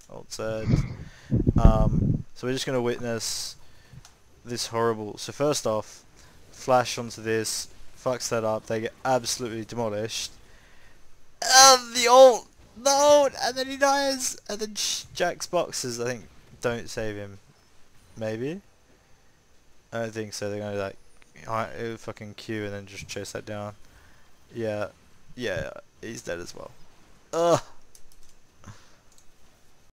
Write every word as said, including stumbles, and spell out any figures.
Alt Z. Um, so we're just going to witness this horrible... So first off, flash onto this, fucks that up, they get absolutely demolished. And the ult! No! And then he dies! And then Jack's boxes, I think, don't save him. Maybe? I don't think so. They're going to like hi- fucking Q and then just chase that down. Yeah. Yeah, he's dead as well. Ugh!